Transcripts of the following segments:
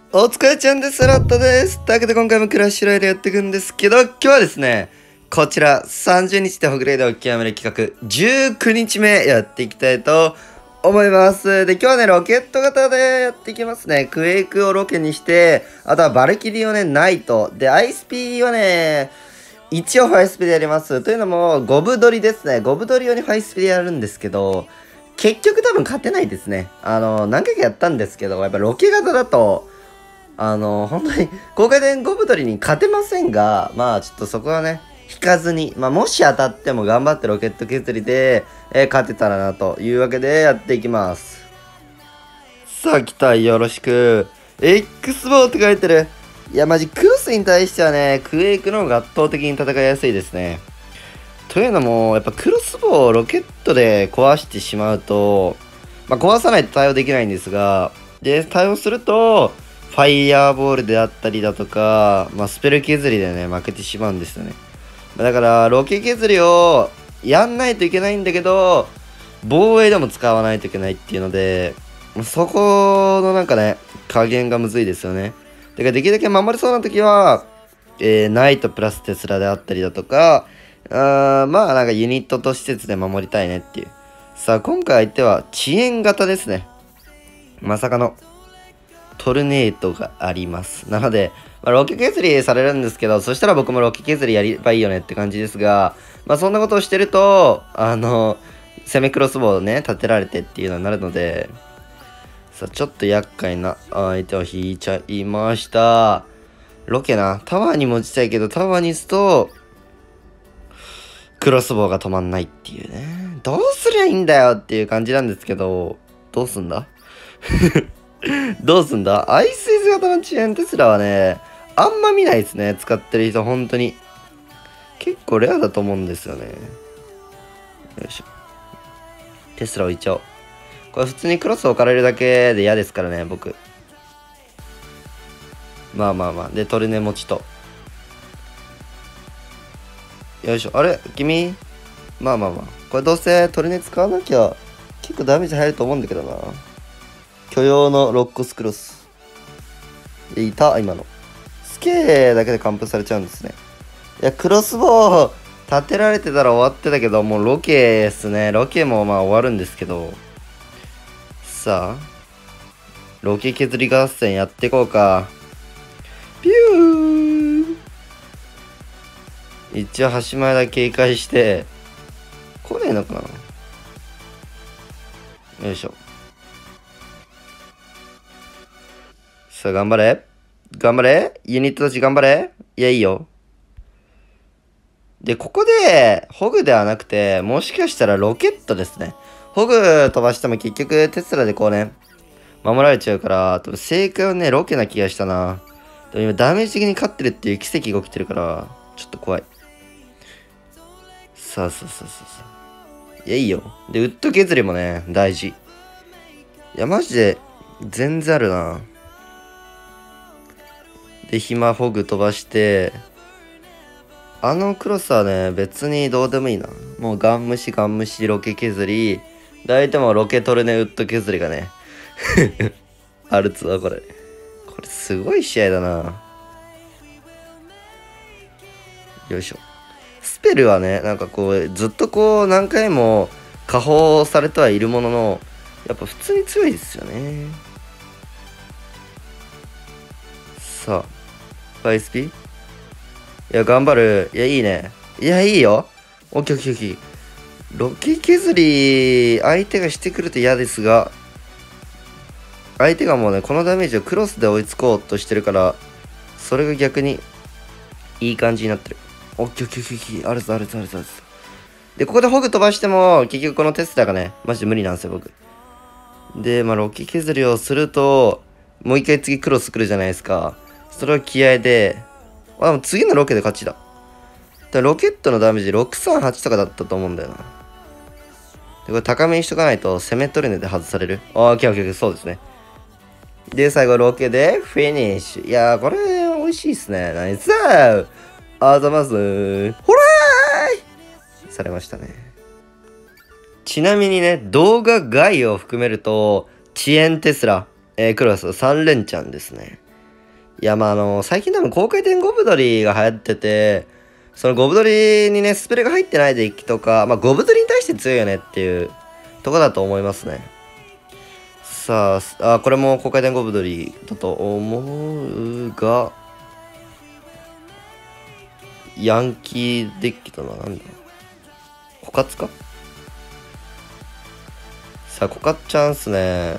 お疲れちゃんです。ラットです。というわけで今回もクラッシュロイヤルやっていくんですけど、今日はですね、こちら30日でホグレードを極める企画19日目やっていきたいと思います。で、今日はね、ロケット型でやっていきますね。クエイクをロケにして、あとはバルキリーをね、ナイト。で、アイスピーはね、一応ファイスピでやります。というのも、ゴブ取りですね。ゴブ取り用にファイスピでやるんですけど、結局多分勝てないですね。何回かやったんですけど、やっぱロケ型だと、本当に、公開でゴブ取りに勝てませんが、まあ、ちょっとそこはね、引かずに、まあ、もし当たっても頑張ってロケット削りで、勝てたらな、というわけでやっていきます。さあ、来た、よろしく。X ボーって書いてる。いや、マジ、クロスに対してはね、クエイクの方が圧倒的に戦いやすいですね。というのも、やっぱクロスボウをロケットで壊してしまうと、まあ、壊さないと対応できないんですが、で、対応すると、ファイヤーボールであったりだとか、まあ、スペル削りでね、負けてしまうんですよね。だから、ロケ削りをやんないといけないんだけど、防衛でも使わないといけないっていうので、そこのなんかね、加減がむずいですよね。だからできるだけ守れそうな時は、ナイトプラステスラであったりだとか、まあなんかユニットと施設で守りたいねっていう。さあ、今回相手は遅延型ですね。まさかのトルネードがあります。なので、まあ、ロケ削りされるんですけど、そしたら僕もロケ削りやればいいよねって感じですが、まあそんなことをしてると、攻めクロスボウをね、立てられてっていうのになるので、さあ、ちょっと厄介な相手を引いちゃいました。ロケな。タワーにも打ちたいけど、タワーに打つと、クロスボウが止まんないっていうね。どうすりゃいいんだよっていう感じなんですけど、どうすんだどうすんだアイスイズ型の遅延テスラはね、あんま見ないですね。使ってる人、本当に。結構レアだと思うんですよね。よいしょ。テスラ置いちゃおう。これ普通にクロス置かれるだけで嫌ですからね、僕。まあまあまあ。で、トルネ持ちと。よいしょ。あれ君まあまあまあ。これどうせトルネ使わなきゃ結構ダメージ入ると思うんだけどな。許容のロックスクロス。いた今の。スケーだけで完封されちゃうんですね。いや、クロスボウ立てられてたら終わってたけど、もうロケですね。ロケもまあ終わるんですけど。さあ、ロケ削り合戦やっていこうか。ピュー一応端前だけ警戒して、来ねえのかなよいしょ。さあ、頑張れ。頑張れ。ユニットたち頑張れ。いや、いいよ。で、ここで、ホグではなくて、もしかしたらロケットですね。ホグ飛ばしても結局テスラでこうね、守られちゃうから、多分正解はね、ロケな気がしたな。でも今ダメージ的に勝ってるっていう奇跡が起きてるから、ちょっと怖い。さあさあさあさあさあ。いや、いいよ。で、ウッド削りもね、大事。いや、マジで、全然あるな。で、暇ホグ飛ばして、あのクロスはね、別にどうでもいいな。もうガン無視、ガン無視、ロケ削り。大体もロケトルネウッド削りがね。あるつわ、これ。これすごい試合だな。よいしょ。スペルはね、なんかこう、ずっとこう、何回も下放されてはいるものの、やっぱ普通に強いですよね。さあ、ファイスピいや、頑張る。いや、いいね。いや、いいよ。オッケーオッケーオッケー。ロケ削り、相手がしてくると嫌ですが、相手がもうね、このダメージをクロスで追いつこうとしてるから、それが逆に、いい感じになってる。オッケーオッケーオッケー。あるぞあるぞあるぞあるぞ。で、ここでホグ飛ばしても、結局このテスラがね、マジで無理なんですよ、僕。で、まあ、ロケ削りをすると、もう一回次クロス来るじゃないですか。それは気合で、あ、でも次のロケで勝ちだ。ロケットのダメージ638とかだったと思うんだよな。で、これ高めにしとかないと攻め取るねで外される。あ、オッケーオッケー、そうですね。で、最後ロケでフィニッシュ。いやー、これ美味しいっすね。ナイスーあざますー。ほらーされましたね。ちなみにね、動画外を含めると、遅延テスラ、クロス3連チャンですね。 いや、まあ、最近多分高回転ゴブドリが流行ってて、そのゴブドリにね、スペルが入ってないデッキとか、まあ、ゴブドリに対して強いよねっていうとこだと思いますね。さあ、これも高回転ゴブドリだと思うが、ヤンキーデッキだな、なんだ。コカツか。さあ、コカチャンスね。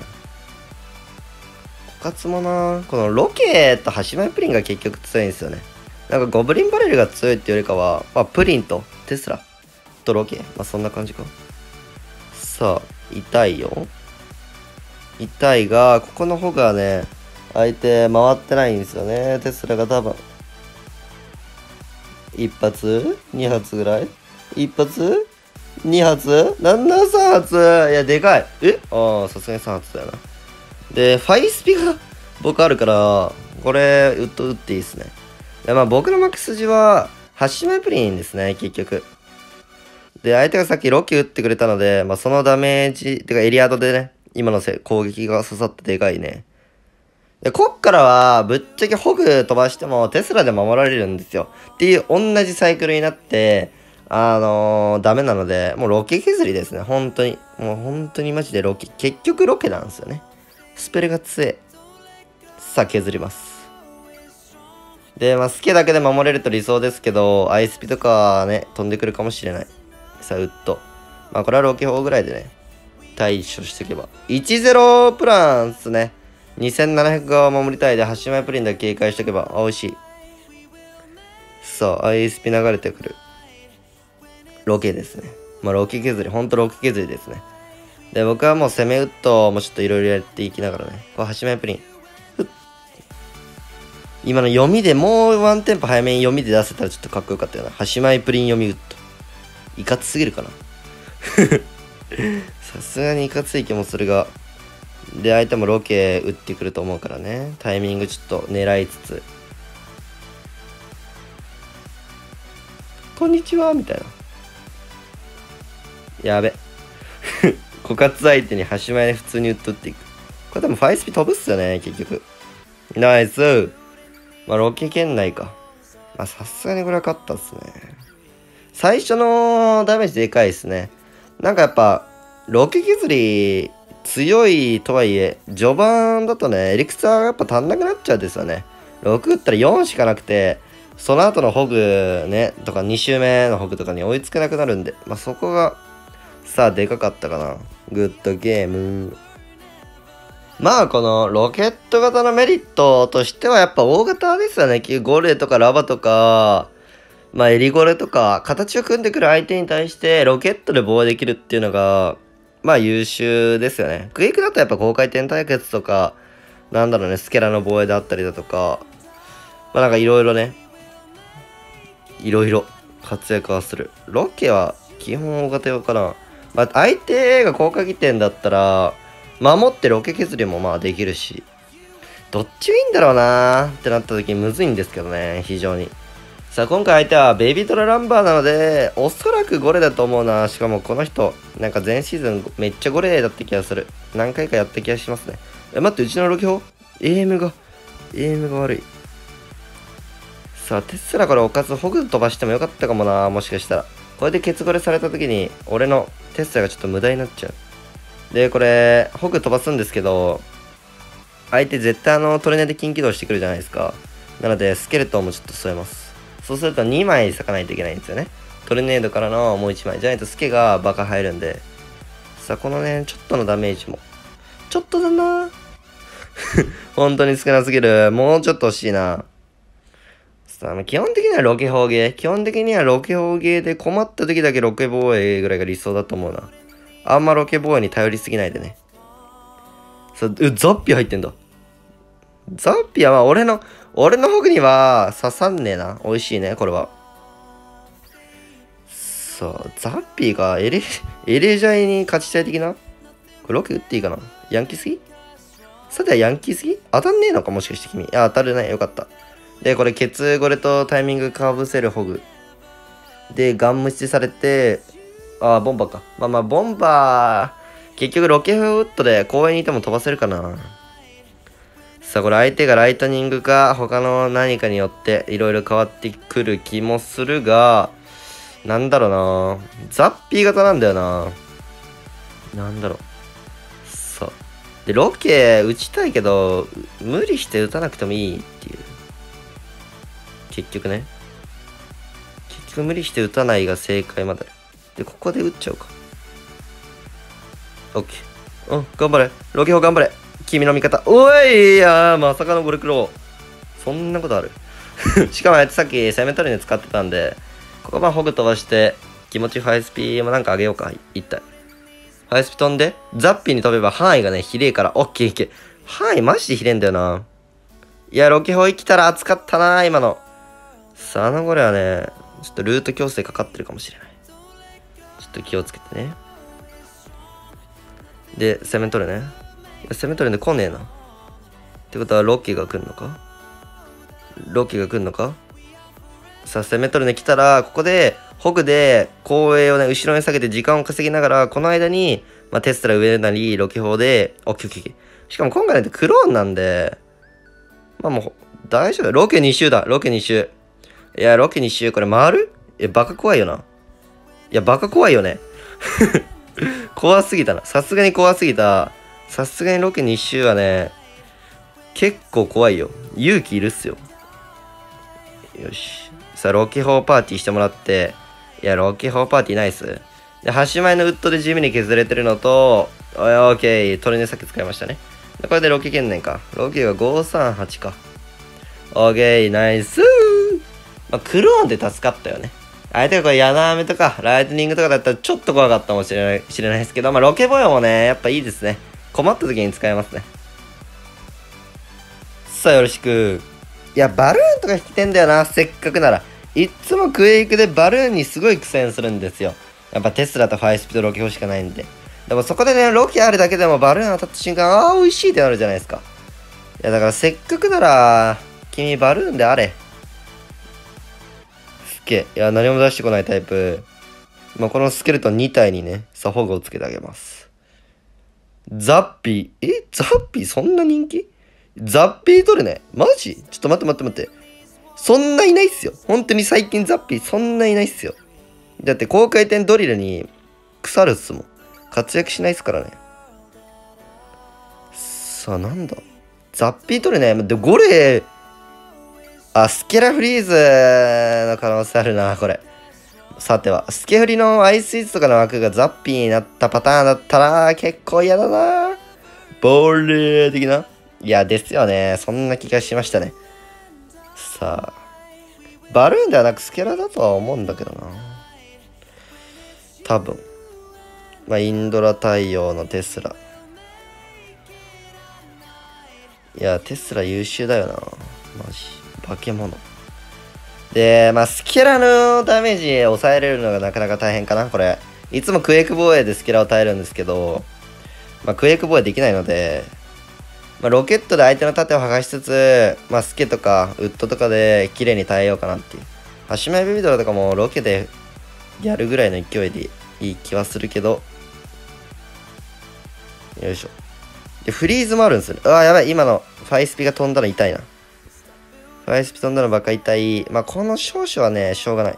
コカツもな、このロケとハシマイプリンが結局強いんですよね。なんかゴブリンバレルが強いっていうよりかは、まあ、プリンとテスラとロケ。まあ、そんな感じか。さあ、痛いよ。痛いが、ここの方がね、相手回ってないんですよね。テスラが多分。1発 ?2 発ぐらい ?1 発 ?2 発なんだ3発いや、でかい。ああ、さすがに3発だよな。で、ファイスピが僕あるから、これ、打っていいですね。で、まあ僕のマックス時は、8枚プリンですね、結局。で、相手がさっきロキ打ってくれたので、まあそのダメージ、てかエリアドでね、今の攻撃が刺さってでかいね。で、こっからは、ぶっちゃけホグ飛ばしてもテスラで守られるんですよ。っていう同じサイクルになって、ダメなので、もうロケ削りですね、本当に。もう本当にマジでロケ、結局ロケなんですよね。スペルが強い。さあ、削ります。で、まあ、スケだけで守れると理想ですけど、アイスピとかね、飛んでくるかもしれない。さあ、ウッド。まあ、これはロケ砲ぐらいでね、対処していけば。1-0プランっすね。2700側守りたいで、8枚プリンだけ警戒しておけば、美味しい。さあ、アイスピ流れてくる。ロケですね。まあ、ロケ削り、ほんとロケ削りですね。で、僕はもう攻めウッドもちょっといろいろやっていきながらね。これ8枚プリン。今の読みでもうワンテンポ早めに読みで出せたらちょっとかっこよかったよな。8枚プリン読みウッド。いかつすぎるかな。さすがにいかつい気もするが。で、相手もロケ打ってくると思うからね。タイミングちょっと狙いつつ。こんにちはみたいな。やべ。枯渇相手に端前で普通に打っとっていく。これ多分ファイスピ飛ぶっすよね、結局。ナイス。まあ、ロケ圏内か。まあ、さすがにこれは勝ったっすね。最初のダメージでかいっすね。なんかやっぱ、ロケ削り強いとはいえ、序盤だとね、エリクサーがやっぱ足んなくなっちゃうんですよね。6打ったら4しかなくて、その後のホグね、とか2周目のホグとかに追いつけなくなるんで、まあそこが、さあでかかったかな。グッドゲーム。まあこのロケット型のメリットとしてはやっぱ大型ですよね。ゴレとかラバとか、まあエリゴレとか、形を組んでくる相手に対してロケットで防衛できるっていうのが、まあ優秀ですよね。クイックだとやっぱ高回転対決とか、なんだろうね、スケラの防衛だったりだとか、まあなんかいろいろね、いろいろ活躍はする。ロケは基本大型用かな。まあ相手が高回転だったら、守ってロケ削りもまあできるし、どっちがいいんだろうなーってなった時にむずいんですけどね、非常に。さあ今回相手はベイビートラランバーなので、おそらくゴレだと思うな。しかもこの人、なんか前シーズンめっちゃゴレだった気がする。何回かやった気がしますね。待って、うちのロケ砲エイムが悪い。さあ、テスラからおかずホグ飛ばしてもよかったかもな、もしかしたら。これでケツゴレされた時に、俺のテスラがちょっと無駄になっちゃう。で、これ、ホグ飛ばすんですけど、相手絶対トレネで近起動してくるじゃないですか。なので、スケルトンもちょっと添えます。そうすると2枚割かないといけないんですよね。トルネードからのもう1枚。じゃないとスケがバカ入るんで。さあ、このね、ちょっとのダメージも。ちょっとだな本当に少なすぎる。もうちょっと欲しいな。さあ、基本的にはロケ砲ゲー。基本的にはロケ砲ゲーで困った時だけロケ防衛ぐらいが理想だと思うな。あんまロケ防衛に頼りすぎないでね。ザッピ入ってんだ。ザッピはまあ俺のホグには刺さんねえな。美味しいね、これは。さあ、ザッピーがエレジャイに勝ちたい的なこれロケ打っていいかなヤンキーすぎさてはヤンキーすぎ当たんねえのかもしかして君。当たるね。よかった。で、これケツゴレとタイミングかぶせるホグ。で、ガン無視されて、ボンバーか。まあ、ボンバー、結局ロケフウッドで公園にいても飛ばせるかな。 さあ、これ相手がライトニングか、他の何かによっていろいろ変わってくる気もするが、なんだろうな。ザッピー型なんだよな。なんだろう。さあ。で、ロケ打ちたいけど、無理して打たなくてもいいっていう。結局ね。結局無理して打たないが正解まで。で、ここで打っちゃうか。オッケー。うん、頑張れ。ロケホ頑張れ。君の味方。おい、いやまさかのゴルクロー。そんなことあるしかもあいつさっき攻め取りに使ってたんで、ここまあホグ飛ばして、気持ちファイスピもなんかあげようか。一体。ファイスピ飛んで、ザッピーに飛べば範囲がね、ひれえから、オッケーいけ。範囲マジでひれんだよな。いや、ロケホ生きたら熱かったな、今の。さあ、これはね、ちょっとルート強制かかってるかもしれない。ちょっと気をつけてね。で、攻め取るね。攻め取るんで来ねえな。ってことは、ロッキーが来んのかロッキーが来んのかさあ、攻め取るね来たら、ここで、ホグで、後衛をね、後ろに下げて時間を稼ぎながら、この間に、まあ、テスラ上なり、ロケ砲で、オッケーオッケーオッケー。しかも今回ね、クローンなんで、まあもう、大丈夫。ロケ2周だ。ロケ2周。いや、ロケ2周、これ回るバカ怖いよな。いや、バカ怖いよね。怖すぎたな。さすがに怖すぎた。さすがにロケ2周はね、結構怖いよ。勇気いるっすよ。よし。さあ、ロケ砲パーティーしてもらって。いや、ロケ砲パーティーナイス。で、端前のウッドで地味に削れてるのと、オッケー。トレネさっき使いましたね。でこれでロケ懸念か。ロケが538か。オッケー、ナイスー。まあ、クローンで助かったよね。相手がこれヤナーメとかライトニングとかだったらちょっと怖かったかもしれないですけど、まあ、ロケボヨもね、やっぱいいですね。困った時に使えますね。さあ、よろしく。いや、バルーンとか引きてんだよな、せっかくなら。いっつもクエイクでバルーンにすごい苦戦するんですよ。やっぱテスラとファイスピとロケ欲しかないんで。でもそこでね、ロケあるだけでもバルーン当たった瞬間、ああ、美味しいってなるじゃないですか。いや、だからせっかくなら、君バルーンであれ。スケ。いや、何も出してこないタイプ。まあ、このスケルトン2体にね、サフォグをつけてあげます。ザッピー。ザッピーそんな人気ザッピー取るね。マジちょっと待って。そんないないっすよ。本当に最近ザッピーそんないないっすよ。だって高回転ドリルに腐るっすもん。活躍しないっすからね。さあ、なんだザッピー取るね。で、ゴレスケラフリーズの可能性あるな、これ。さては、スケフリのアイスイーツとかの枠がザッピーになったパターンだったら結構嫌だな。ボレー的な。いや、ですよね。そんな気がしましたね。さあ、バルーンではなくスケラだとは思うんだけどな。多分。まあ、インドラ太陽のテスラ。いや、テスラ優秀だよな。マジ。化け物。で、まあ、スケラのダメージ抑えれるのがなかなか大変かな、これ。いつもクエイク防衛でスケラを耐えるんですけど、まあ、クエイク防衛できないので、まあ、ロケットで相手の盾を剥がしつつ、まあ、スケとかウッドとかで綺麗に耐えようかなっていう。端前ベビドラとかもロケでやるぐらいの勢いでいい気はするけど、よいしょ。で、フリーズもあるんですよね。うわ、やばい。今のファイスピが飛んだの痛いな。ファイスピ飛んだのばっか痛い。まあ、この少々はね、しょうがない。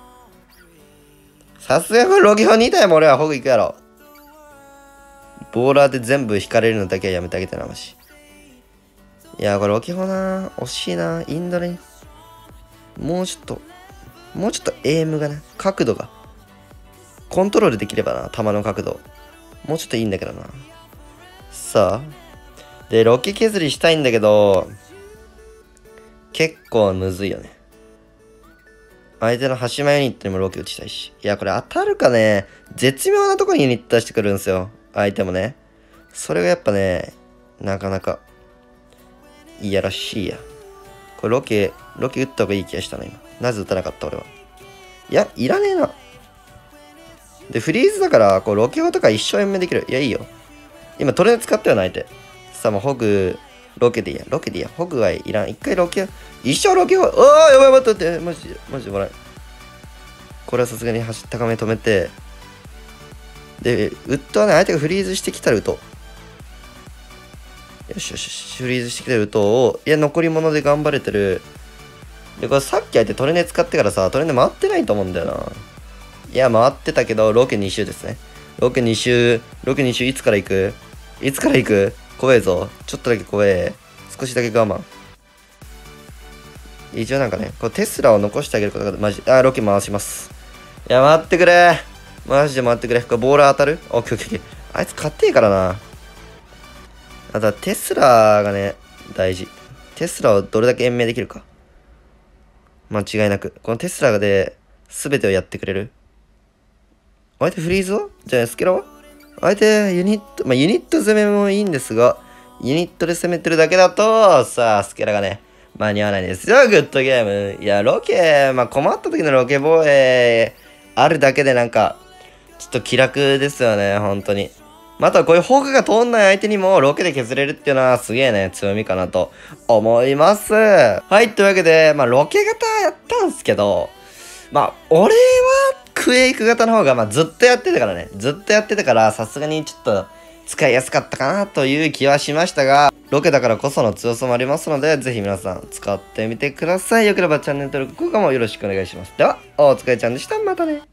さすがにこれロケ砲2体も俺はホグ行くやろ。ボーラーで全部引かれるのだけはやめてあげてな、マジ。いや、これロケ砲な。惜しいな。インドに。もうちょっとエイムがね、角度が。コントロールできればな、弾の角度。もうちょっといいんだけどな。さあ。で、ロケ削りしたいんだけど、結構むずいよね。相手の端前ユニットにもロケ打ちたいし。いや、これ当たるかね。絶妙なとこにユニット出してくるんですよ。相手もね。それがやっぱね、なかなか、いやらしいや。これロケ打った方がいい気がしたな、今。なぜ打たなかった俺は。いや、いらねえな。で、フリーズだから、こう、ロケ砲とか一生延命できる。いや、いいよ。今、トレード使ったよな、相手。さあ、もう、ホグ、ロケでいいや。ホグはいらん。一回ロケ、一生ロケ砲。やばい、待って。マジでもらえ。これはさすがに高め止めて。で、ウッドはね、相手がフリーズしてきたら打とう。 よしよしよし、フリーズしてきてるとを、いや、残り物で頑張れてる。で、これさっき相手トレネ使ってからさ、トレネ回ってないと思うんだよな。いや、回ってたけど、ロケ2周ですね。ロケ2周いつから行く？いつから行く？怖えぞ。ちょっとだけ怖え。少しだけ我慢。一応なんかね、こうテスラを残してあげることがマジ、ロケ回します。いや、待ってくれ。マジで待ってくれ。これボール当たる？オッケーオッケーオッケー。あいつ勝ってえからな。あとはテスラがね、大事。テスラをどれだけ延命できるか。間違いなく。このテスラで全てをやってくれる。相手フリーズは？じゃあスケラは？相手ユニット、ユニット攻めもいいんですが、ユニットで攻めてるだけだと、さあ、スケラがね、間に合わないんですよ、グッドゲーム。いや、ロケ、困った時のロケ防衛あるだけでなんか、ちょっと気楽ですよね、本当に。あとはこういうホークが通んない相手にもロケで削れるっていうのはすげえね、強みかなと思います。はい、というわけで、ロケ型やったんすけど、俺はクエイク型の方がずっとやってたからね。ずっとやってたから、さすがにちょっと使いやすかったかなという気はしましたが、ロケだからこその強さもありますので、ぜひ皆さん使ってみてください。よければチャンネル登録、高評価もよろしくお願いします。では、お疲れちゃんでした。またね。